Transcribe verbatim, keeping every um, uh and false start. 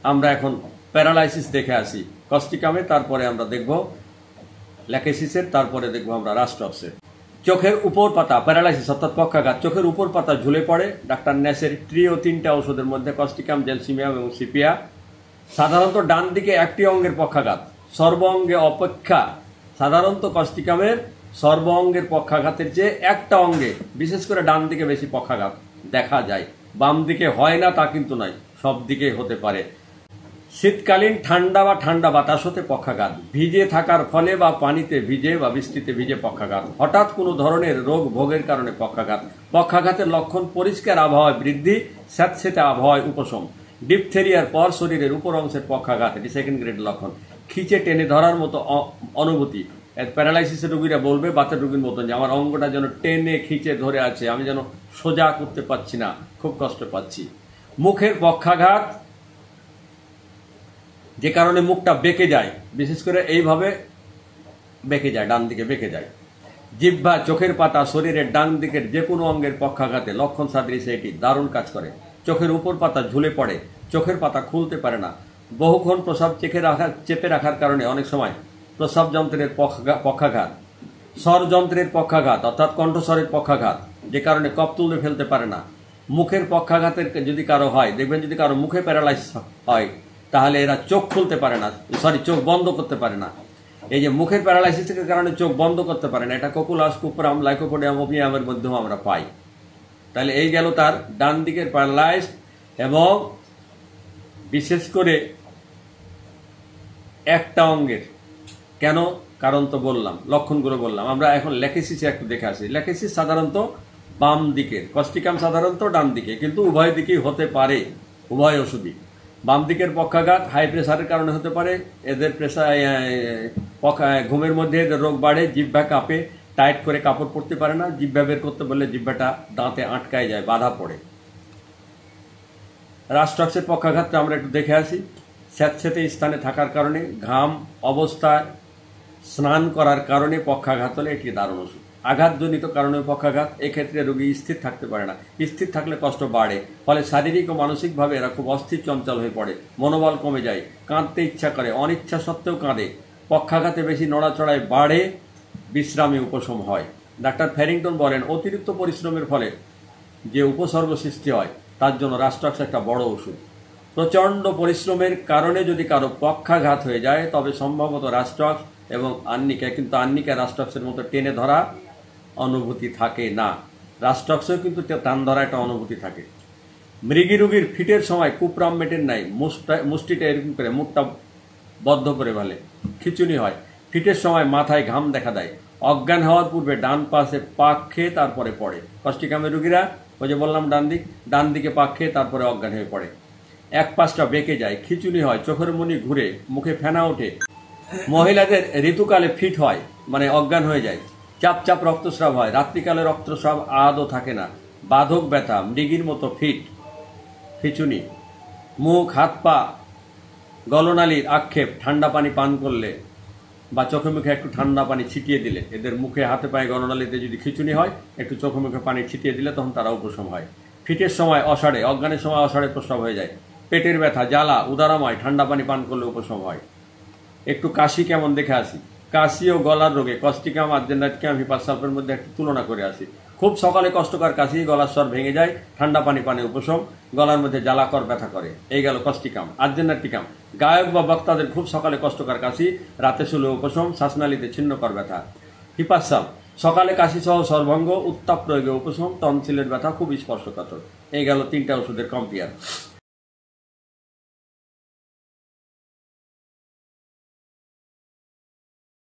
আমরা এখন প্যারালাইসিস দেখে আসি কস্টিকামে, তারপরে আমরা দেখব ল্যাকেসিসের, তারপরে দেখব আমরা রাস্টক্সের। চোখের উপর পাতা প্যারালাইসিস অর্থাৎ পক্ষাঘাত, চোখের উপর পাতা ঝুলে পড়ে। ডাক্তার ন্যাসের ট্রিও তিনটা ওষুধের মধ্যে কস্টিকাম, জেলসিমিয়াম এবং সিপিয়া। সাধারণত ডান দিকে একটি অঙ্গের পক্ষাঘাত, সর্ব অঙ্গে অপেক্ষা সাধারণত কস্টিকামের সর্ব অঙ্গের পক্ষাঘাতের চেয়ে একটা অঙ্গে বিশেষ করে ডান দিকে বেশি পক্ষাঘাত দেখা যায়। বাম দিকে হয় না তা কিন্তু নয়, সব দিকে হতে পারে। শীতকালীন ঠান্ডা বা ঠান্ডা বাতাস হতে পক্ষাঘাত, ভিজে থাকার ফলে বা পানিতে ভিজে বা বৃষ্টিতে ভিজে পক্ষাঘাত, হঠাৎ কোনো ধরনের রোগ ভোগের কারণে পক্ষাঘাত। পক্ষাঘাতের লক্ষণ পরিষ্কার আবহাওয়ায় বৃদ্ধি, স্যাঁতসেঁতে আবহাওয়ায় উপশম। ডিপথেরিয়ার পর শরীরের উপর অংশের পক্ষাঘাত, এটি সেকেন্ড গ্রেড লক্ষণ। খিচে টেনে ধরার মতো অনুভূতি, প্যারালাইসিসের রোগীরা বলবে বাতের রোগীর মতন যে আমার অঙ্গটা যেন টেনে খিচে ধরে আছে, আমি যেন সোজা করতে পারছি না, খুব কষ্ট পাচ্ছি। মুখের পক্ষাঘাত, যে কারণে মুখটা বেঁকে যায়, বিশেষ করে এইভাবে বেঁকে যায়, ডান দিকে বেঁকে যায়। জিহ্বা, চোখের পাতা শরীরের ডান দিকের যে কোনো অঙ্গের পক্ষাঘাতে লক্ষণ সাদৃশ্যে এটি দারুণ কাজ করে। চোখের উপর পাতা ঝুলে পড়ে, চোখের পাতা খুলতে পারে না। বহুক্ষণ প্রস্রাব চেপে রাখার চেপে রাখার কারণে অনেক সময় প্রস্রাব যন্ত্রের পক্ষাঘাত। স্বর যন্ত্রের পক্ষাঘাত অর্থাৎ কণ্ঠস্বরের পক্ষাঘাত, যে কারণে কফ তুলে ফেলতে পারে না। মুখের পক্ষাঘাতের যদি কারো হয়, দেখবেন যদি কারো মুখে প্যারালাইসিস হয় তাহলে এরা চোখ খুলতে পারে না, সরি চোখ বন্ধ করতে পারে না। এই যে মুখের প্যারালাইসিসের কারণে চোখ বন্ধ করতে পারে না, এটা কোকুলাস, কুপরাম, লাইকোপোডিয়াম, ওপিয়ামের মধ্যেও আমরা পাই। তাহলে এই গেল তার ডান দিকের প্যারালাইজ, এবং বিশেষ করে একটা অঙ্গের। কেন? কারণ তো বললাম, লক্ষণগুলো বললাম। আমরা এখন ল্যাকেসিসে একটু দেখে আসি। ল্যাকেসিস সাধারণত বাম দিকের, কস্টিকাম সাধারণত ডান দিকে, কিন্তু উভয় দিকেই হতে পারে, উভয় ওষুধই। বাম দিকের পক্ষাঘাত হাই প্রেসারের কারণে হতে পারে, এদের প্রেসার ঘুমের মধ্যে এদের রোগ বাড়ে, জিহ্বা কাঁপে, টাইট করে কাপড় পরতে পারে না, জিহ্বা বের করতে বললে জিহ্বাটা দাঁতে আটকায় যায়, বাধা পড়ে। রাস্টক্সের পক্ষাঘাতটা আমরা একটু দেখে আসি। স্যাঁতসেঁতে স্থানে থাকার কারণে, ঘাম অবস্থায় স্নান করার কারণে পক্ষাঘাত হলে এটি দারুণ ওষুধ। আঘাতজনিত কারণে পক্ষাঘাত, এক্ষেত্রে রোগী স্থির থাকতে পারে না, স্থির থাকলে কষ্ট বাড়ে, ফলে শারীরিক ও মানসিকভাবে এরা খুব অস্থির চঞ্চল হয়ে পড়ে, মনোবল কমে যায়, কাঁদতে ইচ্ছা করে, অনিচ্ছা সত্ত্বেও কাঁদে। পক্ষাঘাতে বেশি নড়াচড়ায় বাড়ে, বিশ্রামে উপশম হয়। ডাক্তার ফ্যারিংটন বলেন অতিরিক্ত পরিশ্রমের ফলে যে উপসর্গ সৃষ্টি হয় তার জন্য রাস্টক্স একটা বড় ওষুধ। প্রচণ্ড পরিশ্রমের কারণে যদি কারো পক্ষাঘাত হয়ে যায় তবে সম্ভবত রাস্টক্স এবং আর্নিকা, কিন্তু আর্নিকা রাস্টক্সের মতো টেনে ধরা অনুভূতি থাকে না। রাস্টক্সেও কিন্তু টান ধরা একটা অনুভূতি থাকে। মৃগী রোগীর ফিটের সময় কুপ্রাম মেটের নাই, মুষ্টিটা এরকম করে মুখটা বদ্ধ করে ফেলে, খিচুনি হয়। ফিটের সময় মাথায় ঘাম দেখা দেয়। অজ্ঞান হওয়ার পূর্বে ডান পাশে পাক খেয়ে তারপরে পড়ে। কস্টিকামের রোগীরা, ওই যে বললাম ডান দিক, ডান দিকে পাক খেয়ে তারপরে অজ্ঞান হয়ে পড়ে। এক পাশটা বেঁকে যায়, খিচুনি হয়, চোখের মনি ঘুরে, মুখে ফেনা ওঠে। মহিলাদের ঋতুকালে ফিট হয়, মানে অজ্ঞান হয়ে যায়। চাপ চাপ রক্তস্রাব হয়, রাত্রিকালে রক্তস্রাব আদৌ থাকে না। বাধক ব্যথা, মৃগীর মতো ফিট, খিচুনি। মুখ, হাত পা, গলনালীর আক্ষেপ, ঠান্ডা পানি পান করলে বা চোখে মুখে একটু ঠান্ডা পানি ছিটিয়ে দিলে, এদের মুখে হাতে পায়ে গলনালীতে যদি খিচুনি হয় একটু চোখে মুখে পানি ছিটিয়ে দিলে তখন তারা উপশম হয়। ফিটের সময় অষাঢ়ে, অজ্ঞানের সময় অষাঢ়ে প্রস্রাব হয়ে যায়। পেটের ব্যথা, জ্বালা, উদারাময়, ঠান্ডা পানি পান করলে উপশম হয়। একটু কাশি কেমন দেখে আসি। কাশি ও গলার রোগে কস্টিকাম, আর্জেন্টাইটিকাম, হিপারসালফের মধ্যে একটু তুলনা করে আসি। খুব সকালে কষ্টকর কাশি, গলার স্বর ভেঙে যায়, ঠান্ডা পানি পানে উপশম, গলার মধ্যে জ্বালাকর ব্যথা করে। এই গেল কস্টিকাম। আর্জেন্টাইটিকাম, গায়ক বা বক্তাদের খুব সকালে কষ্টকর কাশি, রাতে শুলে উপশম, শ্বাসনালীতে ছিন্নকর ব্যথা। হিপারসাল, সকালে কাশি সহ সর্বঙ্গ, উত্তাপ প্রয়োগে উপশম, টনসিলের ব্যথা খুব স্পর্শকাতর। এই গেল তিনটা ওষুধের কম্পেয়ার।